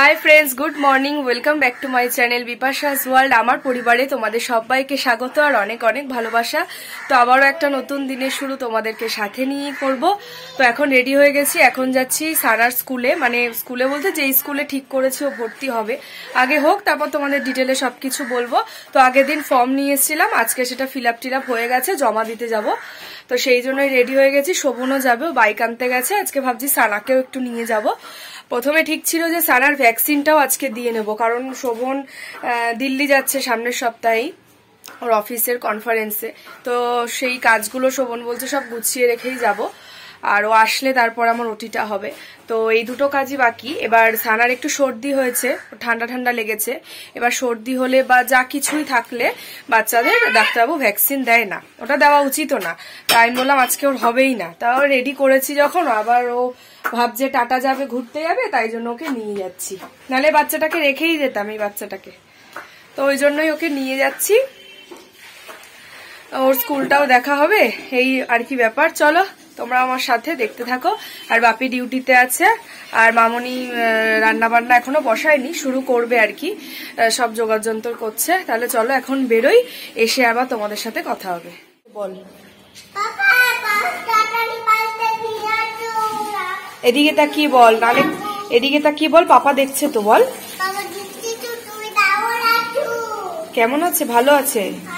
High friends good morning welcome back to my channel Bipasha's world. आमार परिवारे तोमादेर सबाइके स्वागत और अनेक अनेक भालोबासा। तो आबारो एकटा नतून दिनेर शुरू तोमादेरके साथे निये करब। तो एखन रेडी हये गेछि, एखन जाच्छि सारार स्कूले, माने स्कूले बोलते जे स्कूले ठीक करेछि ओ भर्ती होबे। आगे होक तारपर तोमादेर डिटेले सबकिछु बोलबो। तो आगेर दिन फर्म निये एसेछिलाम, आजके सेटा फिल आप टिल आप हये गेछे, जमा दिते जाबो। तो सेई जोन्नोई रेडी हये गेछि। शोभनও যাবে, বাইক আনতে গেছে। আজকে ভাবছি সানাকেও একটু নিয়ে যাব। প্রথমে ঠিক ছিল যে সানার ভ্যাকসিনটাও আজকে দিয়ে নেব, কারণ শোভন দিল্লি যাচ্ছে সামনের সপ্তাহেই ওর অফিসের কনফারেন্সে। তো সেই কাজগুলো শোভন বলছে সব গুছিয়ে রেখেই যাব, আর ও আসলে তারপর আমার ওটিটা হবে। তো এই দুটো কাজই বাকি। এবার সানার একটু সর্দি হয়েছে, ঠান্ডা ঠান্ডা লেগেছে। এবার সর্দি হলে বা যা কিছুই থাকলে বাচ্চাদের ডাক্তারবাবু ভ্যাকসিন দেয় না, ওটা দেওয়া উচিতও না। তাই আমি বললাম আজকে ওর হবেই না। তাও রেডি করেছি যখন, আবার ও ভাবছে টাটা যাবে, ঘুরতে যাবে, তাই জন্য ওকে নিয়ে যাচ্ছি। নাহলে বাচ্চাটাকে রেখেই যেতাম, এই বাচ্চাটাকে। তো ওই জন্যই ওকে নিয়ে যাচ্ছি, ওর স্কুলটাও দেখা হবে, এই আর কি ব্যাপার। চলো তোমরা আমার সাথে দেখতে থাকো। আর বাপি ডিউটিতে আছে, আর মামনি রান্না বান্না এখনো বসায়নি, শুরু করবে আর কি, সব জোগাড় যন্ত্র করছে। তাহলে চলো এখন বেরোই, এসে আবার তোমাদের সাথে কথা হবে। বল এদিকে তাকিয়ে বল, নালে এদিকে তাকিয়ে বল, পাপা দেখছে তো, বল কেমন আছে? ভালো আছে?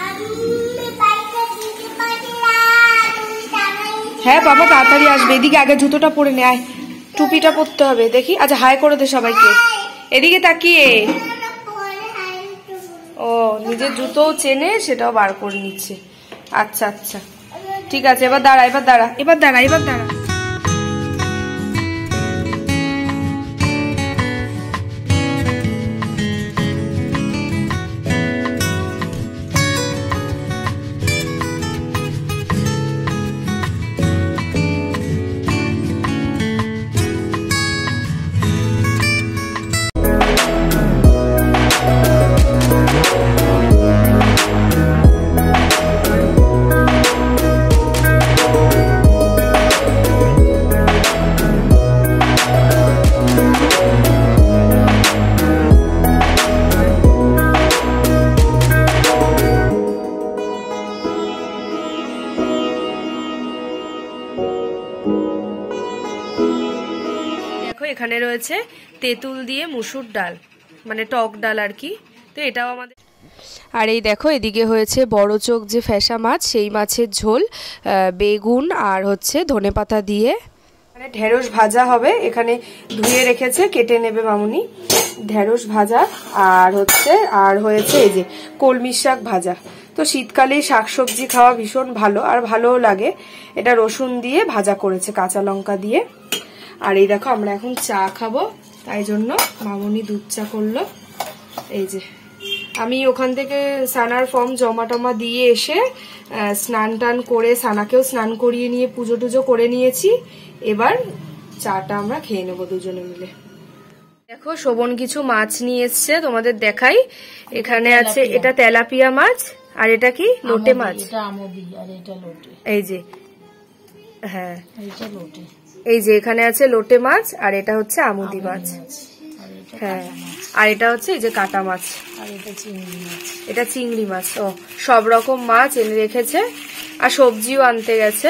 হ্যাঁ বাবা তাড়াতাড়ি আসবে। এদিকে আগে জুতোটা পরে নে, আয় টুপিটা পরতে হবে দেখি। আচ্ছা হাই করে দে সবাইকে, এদিকে তাকিয়ে। ও নিজের জুতোও চেনে, সেটাও বার করে নিচ্ছে। আচ্ছা আচ্ছা ঠিক আছে, এবার দাঁড়া, এবার দাঁড়া, এবার দাঁড়া, এবার দাঁড়া। এখানে রয়েছে তেঁতুল দিয়ে মুসুর ডাল, মানে টক ডাল আর কি। তো এটাও আমাদের। আর এই দেখো এদিকে হয়েছে বড় চোখ যে ফ্যাসা মাছ, সেই মাছের ঝোল, বেগুন আর হচ্ছে ধনেপাতা দিয়ে মানে ঢেঁড়স ভাজা হবে। এখানে ধুয়ে রেখেছে, কেটে নেবে মামুনি। ঢেঁড়স ভাজা আর হয়েছে এই যে কলমি শাক ভাজা। তো শীতকালে শাকসবজি খাওয়া ভীষণ ভালো, আর ভালোও লাগে। এটা রসুন দিয়ে ভাজা করেছে, কাঁচা লঙ্কা দিয়ে। আর এই দেখো আমরা এখন চা খাবো, তাই জন্য মামুনি দুধ চা করলো। এই যে আমি ওখান থেকে সানার ফর্ম জমা টমা দিয়ে এসে স্নান টান করে সানাকেও স্নান করিয়ে নিয়ে পুজো টুজো করে নিয়েছি। এবার চাটা আমরা খেয়ে নেবো দুজনে মিলে। দেখো শোভন কিছু মাছ নিয়ে এসছে, তোমাদের দেখাই। এখানে আছে এটা তেলাপিয়া মাছ, আর এটা কি লোটে মাছ, এই যে হ্যাঁ এই যে এখানে আছে লোটে মাছ, আর এটা হচ্ছে আমুদি মাছ, হ্যাঁ, আর এটা হচ্ছে এই যে কাটা মাছ, আর এটা চিংড়ি মাছ। ও সব রকম মাছ এনে রেখেছে, আর সবজিও আনতে গেছে।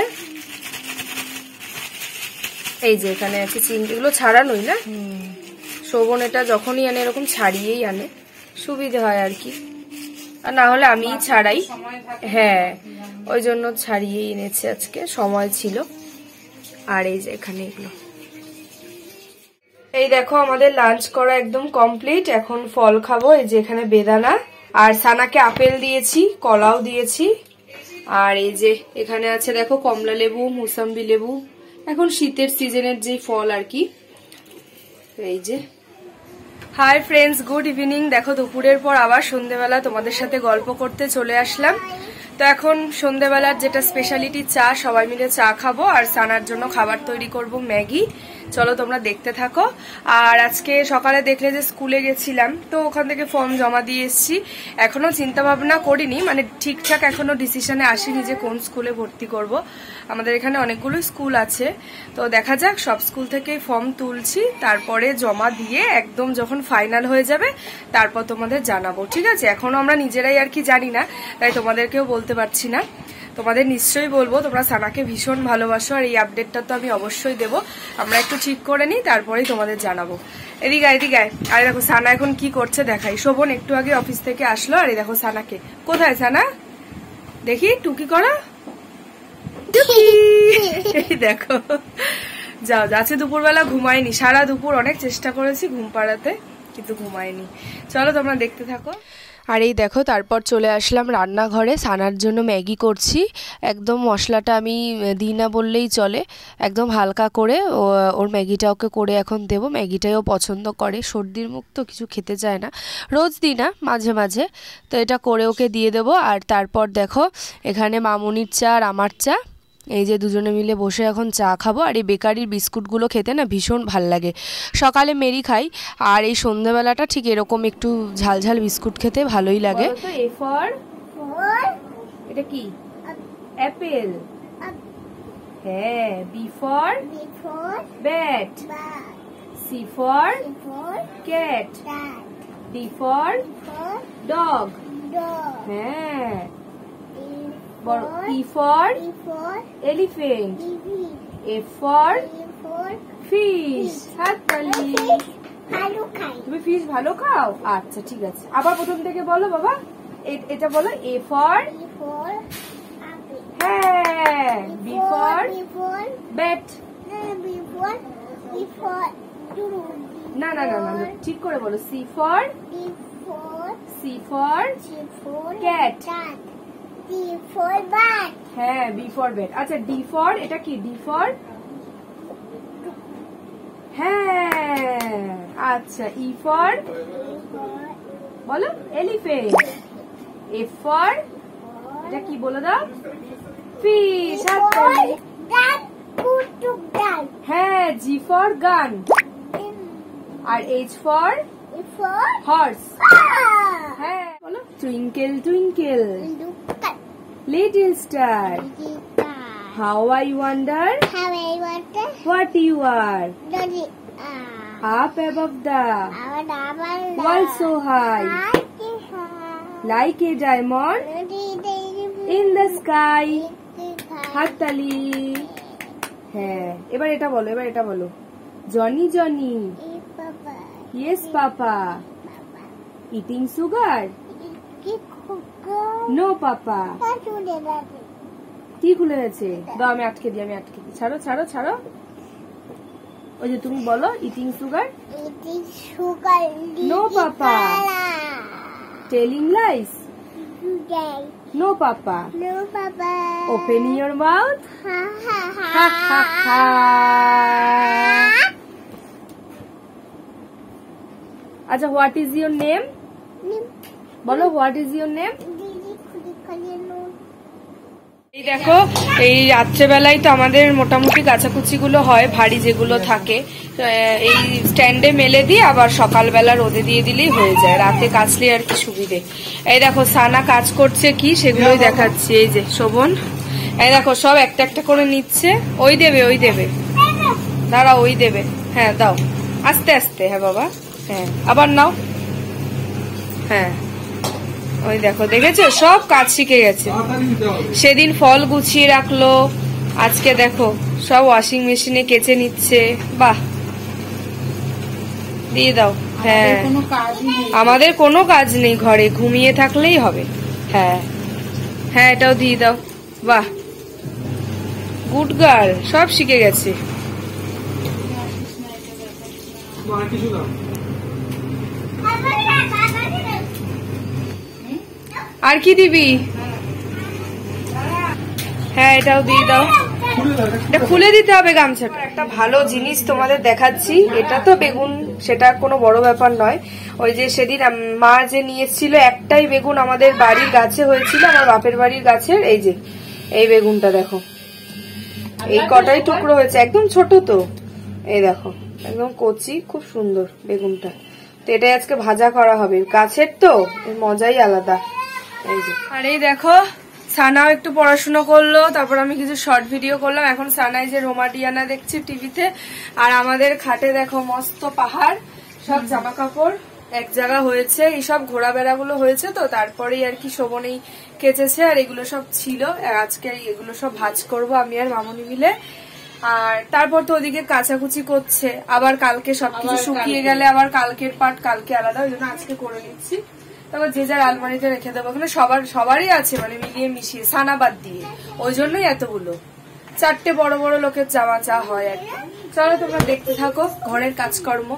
এই যে এখানে আছে চিংড়ি, এগুলো ছাড়ানোই না, শোভন এটা যখনই আনে এরকম ছাড়িয়েই আনে, সুবিধে হয় আর কি। আর না হলে আমিই ছাড়াই, হ্যাঁ ওই জন্য ছাড়িয়েই এনেছে, আজকে সময় ছিল। আর এই যে এখানে এগুলো। এই দেখো আমাদের লাঞ্চ করা একদম কমপ্লিট। এখন ফল খাবো। এই যে এখানে বেদানা, আর সানাকে আপেল দিয়েছি, কলাও দিয়েছি। আর এই যে এখানে আছে দেখো কমলা লেবু, মুসাম্বি লেবু, এখন শীতের সিজনের যে ফল আর কি। এই যে হাই ফ্রেন্ডস গুড ইভিনিং। দেখো দুপুরের পর আবার সন্ধ্যেবেলা তোমাদের সাথে গল্প করতে চলে আসলাম। তো এখন সন্ধ্যেবেলার যেটা স্পেশালিটি চা, সবাই মিলে চা খাবো আর সানার জন্য খাবার তৈরি করব ম্যাগি। চলো তোমরা দেখতে থাকো। আর আজকে সকালে দেখলে যে স্কুলে গেছিলাম, তো ওখান থেকে ফর্ম জমা দিয়ে এসেছি। এখনো চিন্তা ভাবনা করিনি, মানে ঠিকঠাক এখনো ডিসিশনে আসিনি যে কোন স্কুলে ভর্তি করব। আমাদের এখানে অনেকগুলো স্কুল আছে, তো দেখা যাক। সব স্কুল থেকে ফর্ম তুলছি, তারপরে জমা দিয়ে একদম যখন ফাইনাল হয়ে যাবে তারপর তোমাদের জানাবো, ঠিক আছে? এখনো আমরা নিজেরাই আর কি জানি না, তাই তোমাদেরকেও বলতে পারছি না। তোমাদের নিশ্চয়ই বলবো, তোমরা সানাকে ভীষণ ভালোবাসো আর এই আপডেটটা তো আমি অবশ্যই দেবো। আমরা একটু ঠিক করে নিই, তারপরেই তোমাদের জানাবো। এদিকে এদিকে আরে দেখো সানা এখন কি করছে দেখাই। শোভন একটু আগে অফিস থেকে আসলো, আর এই দেখো সানাকে। কোথায় সানা? দেখি টুকি করো। দেখো যাও, যাচ্ছে। দুপুরবেলা ঘুমায়নি, সারা দুপুর অনেক চেষ্টা করেছি ঘুম পাড়াতে, কিন্তু ঘুমায়নি। চলো তোমরা দেখতে থাকো। আর এই দেখো তারপর চলে আসলাম রান্নাঘরে, সানার জন্য ম্যাগি করছি। একদম মশলাটা আমি দিই না বললেই চলে, একদম হালকা করে ওর ম্যাগিটা ওকে করে এখন দেবো। ম্যাগিটাও পছন্দ করে, সর্দির মুখ তো কিছু খেতে চায় না, রোজ দিই না, মাঝে মাঝে। তো এটা করে ওকে দিয়ে দেবো। আর তারপর দেখো এখানে মামনির চা আর আমার চা, এই যে দুজনে মিলে বসে এখন চা খাবো। আর এই বেকারির বিস্কুটগুলো খেতে না ভীষণ ভাল লাগে। সকালে মেরি খাই, আর এই সন্ধ্যাবেলাটা ঠিক এরকম একটু ঝালঝাল বিস্কুট খেতে ভালোই লাগে। এ ফর, এটা কি? অ্যাপেল। হ্যাঁ। B for bat. C for cat. D for dog. হ্যাঁ। E for elephant. F for fish. হাততালি। তুমি ফিশ ভালো খাও? আচ্ছা ঠিক আছে, আবার প্রথম থেকে বলো বাবা। এটা বলো। A for হ্যাঁ। B for bat। না না না না, ঠিক করে বলো। C for cat। D for bat। হ্যাঁ, B for bat। আচ্ছা D for, এটা কি? D for হ্যাঁ। আচ্ছা E for বলো elephant। F for এটা কি বলে দাও? fish। হ্যাঁ। G for gun। R H for horse। হ্যাঁ বলো। twinkle twinkle little star, how I wonder what you are, up above the world so high, like a diamond in the sky। হাততালি। হ্যাঁ, এবার এটা বলো, এবার এটা বলো। Johny Johny, yes papa, eating sugar, no papa। কি খুলে গেছে? দাও আমি আটকে দিই, ছাড়ো ছাড়ো ছাড়ো। ওই যে তুমি বলো eating sugar, no papa. Telling lies, no papa. Open your mouth, আচ্ছা হোয়াট ইজ ইয়োর নেম? বলো হোয়াট ইজ ইয়োর নেম? এই দেখো এই রাত্রেবেলায় তো আমাদের মোটামুটি কাচাকুচি গুলো হয়, ভারী যেগুলো থাকে এই স্ট্যান্ডে মেলে দিয়ে আবার সকালবেলা রোদে দিয়ে দিলেই হয়ে যায়, রাতে কাচলে আর কি সুবিধে। এই দেখো সানা কাজ করছে কি সেগুলোই দেখাচ্ছি। এই যে শোভন, এই দেখো সব একটা একটা করে নিচ্ছে। ওই দেবে, ওই দেবে, দাঁড়া ওই দেবে। হ্যাঁ দাও, আস্তে আস্তে। হ্যাঁ বাবা, হ্যাঁ আবার নাও। হ্যাঁ ওই দেখো, দেখেছো সব কাজ শিখে গেছে। সেদিন ফল গুছিয়ে রাখলো, আজকে দেখো সব ওয়াশিং মেশিনে কেচে নিচ্ছে। বাহ, দিয়ে দাও। হ্যাঁ আমাদের কোনো কাজ নেই ঘরে, ঘুমিয়ে থাকলেই হবে। হ্যাঁ হ্যাঁ এটাও দিয়ে দাও। বাহ গুড গার্ল, সব শিখে গেছে। আর কি দিবি? হ্যাঁ এটাও দিয়ে দাও। এটা খুলে দিতে হবে গামছাটা। একটা ভালো জিনিস তোমাদের দেখাচ্ছি, এটা তো বেগুন, সেটা কোনো বড় ব্যাপার নয়। ওই যে সেদিন মা যে নিয়েছিল একটাই বেগুন আমাদের বাড়ির গাছে হয়েছিল, আমার বাপের বাড়ির গাছের, এই যে এই বেগুনটা দেখো, এই কটাই টুকরো হয়েছে, একদম ছোট তো, এই দেখো একদম কচি, খুব সুন্দর বেগুনটা। তো এটাই আজকে ভাজা করা হবে, গাছের তো মজাই আলাদা। এই যে, আর এই দেখো সানাও একটু পড়াশুনো করলো, তারপর আমি কিছু শর্ট ভিডিও করলাম। এখন সানাই যে রোমাডিয়ানা দেখছি টিভিতে, আর আমাদের খাটে দেখো মস্ত পাহাড়, সব জামা কাপড় এক জায়গা হয়েছে, এইসব ঘোরাবেড়া গুলো হয়েছে তো, তারপরেই আর কি শোভনেই কেচেছে, আর এগুলো সব ছিল। আজকে এগুলো সব ভাজ করব আমি আর মামনি মিলে। আর তারপর তো ওদিকে কাচাকুচি করছে, আবার কালকে সবকিছু শুকিয়ে গেলে আবার কালকের পাট কালকে আলাদা, ওই জন্য আজকে করে নিচ্ছি। তারপর যে যার আলমারিতে রেখে দেবো, ওখানে সবারই আছে, মানে মিলিয়ে মিশিয়ে, সানাবাদ দিয়ে, ওই জন্যই এতগুলো, 4টে বড় বড় লোকের জামা চা হয় আর কি। চলো তোমরা দেখতে থাকো ঘরের কাজকর্ম।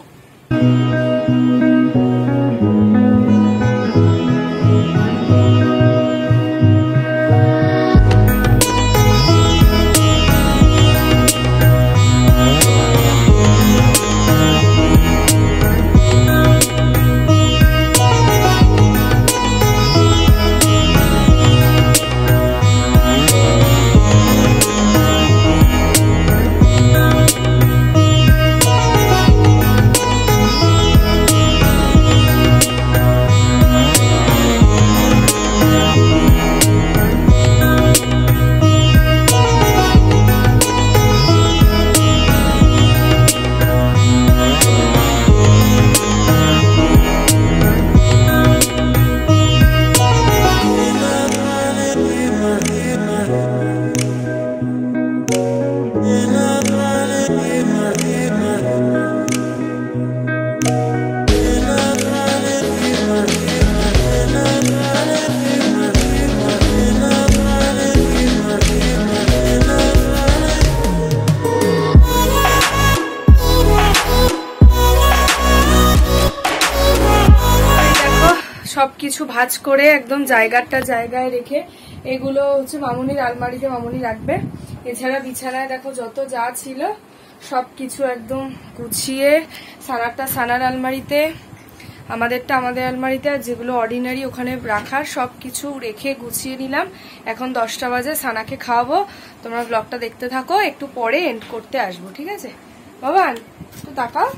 সবকিছু ভাজ করে একদম জায়গায় রেখে, এগুলো হচ্ছে মামুনির আলমারিতে মামুনি রাখবে। এছাড়া বিছানায় দেখো যত যা ছিল সবকিছু একদম গুছিয়ে, সানারটা সানার আলমারিতে, আমাদেরটা আমাদের আলমারিতে, আর যেগুলো অর্ডিনারি ওখানে রাখার সবকিছু রেখে গুছিয়ে নিলাম। এখন 10টা বাজে, সানাকে খাওয়াবো। তোমরা ব্লগটা দেখতে থাকো, একটু পরে এন্ড করতে আসবো, ঠিক আছে? বাবান তো তাকাও,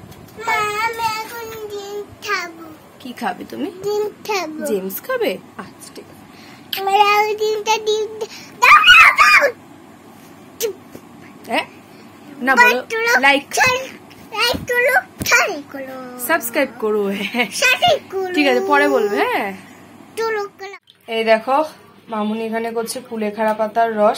কি খাবে তুমি? জেমস খাবে? আচ্ছা ঠিক আছে। না বলো লাইক সাবস্ক্রাইব করো, ঠিক আছে পরে বলবে। হ্যাঁ এই দেখো মামুনি এখানে করছে কুলেখাড়া পাতার রস।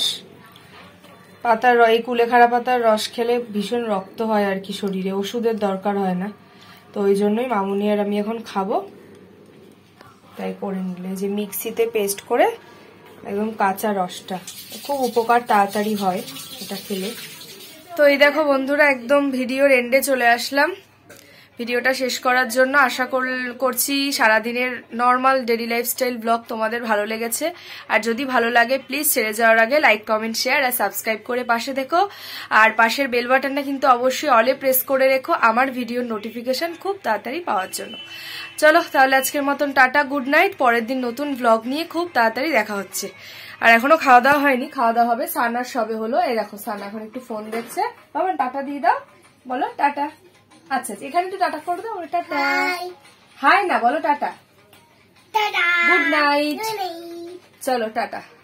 এই কুলেখাড়া পাতার রস খেলে ভীষণ রক্ত হয় আর কি শরীরে, ওষুধের দরকার হয় না, তো ওই জন্যই মামুনি আর আমি এখন খাবো, তাই করে নিলে। যে মিক্সিতে পেস্ট করে একদম কাঁচা রসটা, খুব উপকার, তাড়াতাড়ি হয় এটা খেলে। তো এই দেখো বন্ধুরা, একদম ভিডিওর এন্ডে চলে আসলাম। ভিডিওটা শেষ করার জন্য আশা করছি সারাদিনের নর্মাল ডেইলি লাইফস্টাইল ব্লগ তোমাদের ভালো লেগেছে। আর যদি ভালো লাগে প্লিজ ছেড়ে যাওয়ার আগে লাইক, কমেন্ট, শেয়ার আর সাবস্ক্রাইব করে পাশে দেখো। আর পাশের বেল বাটনটা কিন্তু অবশ্যই অলে প্রেস করে রেখো আমার ভিডিওর নোটিফিকেশন খুব তাড়াতাড়ি পাওয়ার জন্য। চলো তাহলে আজকের মতন টাটা, গুড নাইট। পরের দিন নতুন ব্লগ নিয়ে খুব তাড়াতাড়ি দেখা হচ্ছে। আর এখনো খাওয়া দাওয়া হয়নি, খাওয়া দাওয়া হবে, সানার সবে হলো। এই দেখো সানা এখন একটু ফোন দেখছে। বাবা টাটা দিয়ে দাও, বলো টাটা। আচ্ছা এখানে একটু টাটা করে দাও, টাটা। হাই না বলো টাটা, গুড নাইট। চলো টাটা।